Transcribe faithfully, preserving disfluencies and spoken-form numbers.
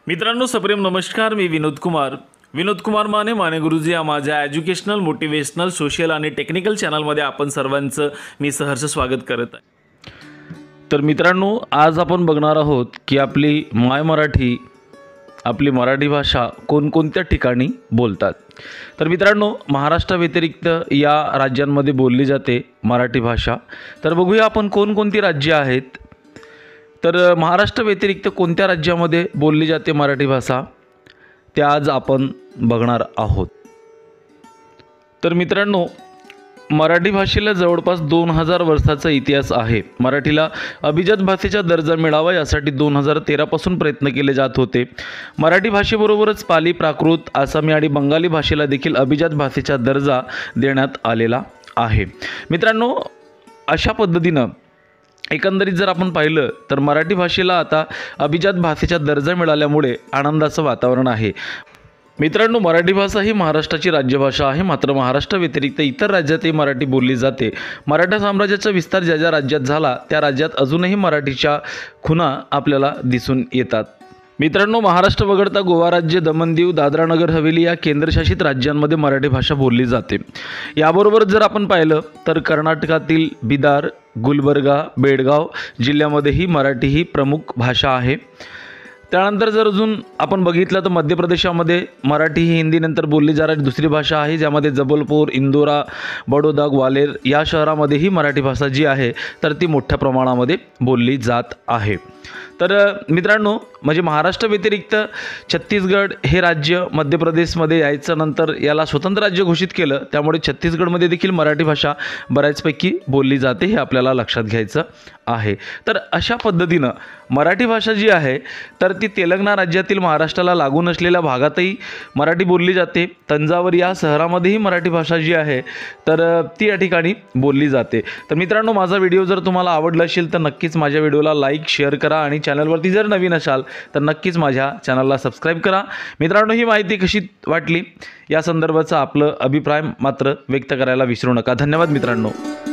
मित्रांनो सप्रेम नमस्कार. मी विनोद कुमार विनोद कुमार माने माने गुरुजी या माझ्या एज्युकेशनल मोटिवेशनल सोशल आणि टेक्निकल चॅनलमध्ये आपण सर्वांचं मी सहर्ष स्वागत करत आहे. तर मित्रांनो, आज आपण बघणार आहोत की आपली माय मराठी आपली मराठी भाषा कोणकोणत्या ठिकाणी बोलतात. तर मित्रांनो, महाराष्ट्राव्यतिरिक्त या राज्यांमध्ये बोलली जाते मराठी भाषा. तर बघूया आपण कोणकोणती राज्ये आहेत. तर महाराष्ट्र व्यतिरिक्त कोणत्या राज्यामध्ये बोलली जाते मराठी भाषा ते आज आपण बघणार आहोत. तर मित्रांनो, मराठी भाषेला जवळपास दोन हजार वर्षाचा इतिहास आहे. मराठीला अभिजात भाषेचा दर्जा मिळावा यासाठी दोन हजार तेरापासून प्रयत्न केले जात होते. मराठी भाषेबरोबरच पाली, प्राकृत, आसामी आणि बंगाली भाषेला देखील अभिजात भाषेचा दर्जा देण्यात आलेला आहे. मित्रांनो, अशा पद्धतीनं एकंदरीत जर आपण पाहिलं तर मराठी भाषेला आता अभिजात भाषेचा दर्जा मिळाल्यामुळे आनंदाचं वातावरण आहे. मित्रांनो, मराठी भाषा ही महाराष्ट्राची राज्यभाषा आहे. मात्र महाराष्ट्र व्यतिरिक्त इतर राज्यातही मराठी बोलली जाते. मराठा साम्राज्याचा विस्तार ज्या ज्या राज्यात झाला त्या राज्यात अजूनही मराठीच्या खुणा आपल्याला दिसून येतात. मित्रांनो, महाराष्ट्र वगळता गोवा राज्य, दमण दीव, दादरा नगर हवेली या केंद्रशासित राज्यांमध्ये मराठी भाषा बोलली जाते. याबरोबर जर आपण पाहिलं तर कर्नाटकातील बिदार, गुलबर्गा, बेळगाव जिल्ह्यामध्येही मराठी ही प्रमुख भाषा आहे. त्यानंतर जर अजून आपण बघितलं तर मध्य प्रदेशामध्ये मराठी ही हिंदीनंतर बोलली जाणारी दुसरी भाषा आहे, ज्यामध्ये जबलपूर, इंदोरा, बडोदा, ग्वालेर या शहरामध्येही मराठी भाषा जी आहे तर ती मोठ्या प्रमाणामध्ये बोलली जात आहे. तर मित्रांनो, म्हणजे महाराष्ट्र व्यतिरिक्त छत्तीसगड हे राज्य मध्य प्रदेशमध्ये यायचं नंतर याला स्वतंत्र राज्य घोषित केलं, त्यामुळे छत्तीसगडमध्ये देखील मराठी भाषा बऱ्याचपैकी बोलली जाते, हे आपल्याला लक्षात घ्यायचं आहे. तर अशा पद्धतीनं मराठी भाषा जी आहे तर ती तेलंगणा राज्यातील महाराष्ट्राला लागून असलेल्या भागातही मराठी बोलली जाते. तंजावर या शहरामध्येही मराठी भाषा जी आहे तर ती या ठिकाणी बोलली जाते. तर मित्रांनो, माझा व्हिडिओ जर तुम्हाला आवडला असेल तर नक्कीच माझ्या व्हिडिओला लाईक, शेअर करा आणि चॅनलवरती जर नवीन असाल तर नक्कीच माझ्या चॅनलला सबस्क्राईब करा. मित्रांनो, ही माहिती कशी वाटली या संदर्भाचा आपलं अभिप्राय मात्र व्यक्त करायला विसरू नका. धन्यवाद मित्रांनो.